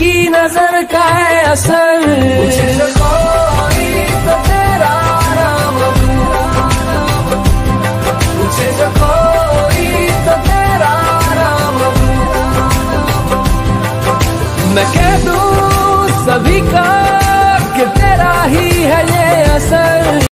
की नजर का है असर। मुझे जो कोई तो तेरा नाम दूं, मुझे जो कोई तो तेरा नाम दूं। मैं कह दूं सभी का कि तेरा ही है ये असर।